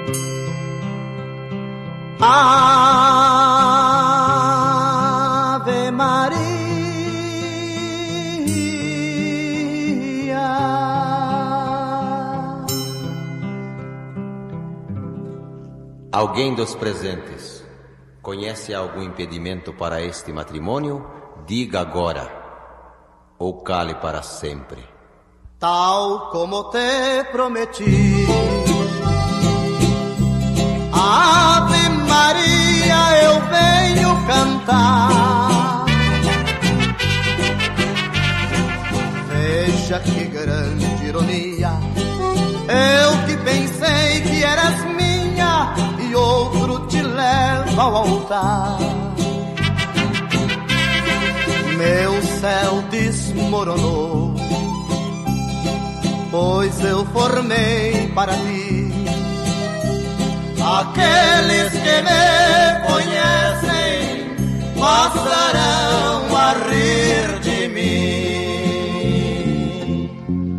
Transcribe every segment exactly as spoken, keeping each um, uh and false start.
Ave Maria. Alguém dos presentes conhece algum impedimento para este matrimônio? Diga agora, ou cale para sempre. Tal como te prometi, Ave Maria, eu venho cantar. Veja que grande ironia, eu que pensei que eras minha e outro te leva ao altar. Meu céu desmoronou, pois eu formei para ti. Aqueles que me conhecem passarão a rir de mim.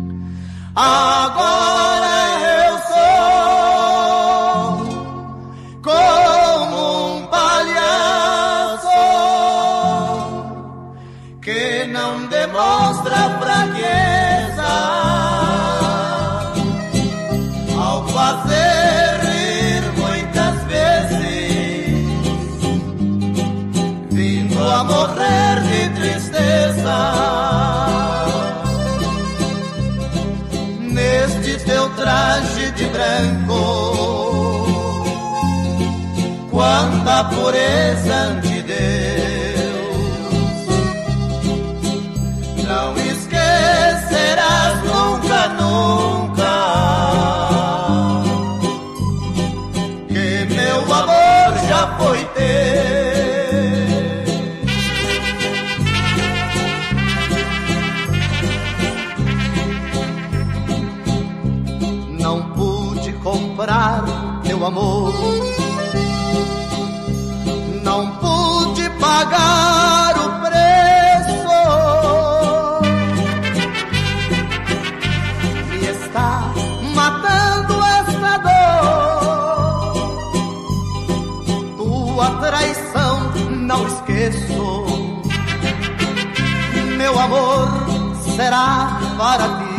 Agora eu sou como um palhaço que não demonstra fraqueza ao fazer rir muitas vezes, vindo a morrer de tristeza. Neste teu traje de branco, quanta pureza ante Deus. Não esquecerás nunca, nunca que meu amor já foi teu. Não pude comprar teu amor, não pude pagar o preço. Me está matando esta dor, tua traição não esqueço. Meu amor será para ti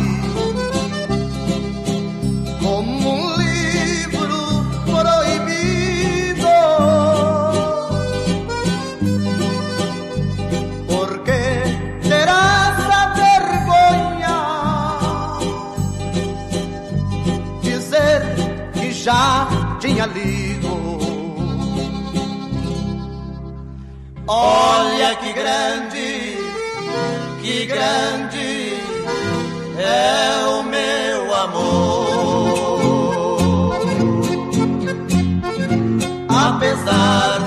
como um livro proibido, porque terás a vergonha dizer que já tinha lido. Olha que grande, que grande é o meu amor, apesar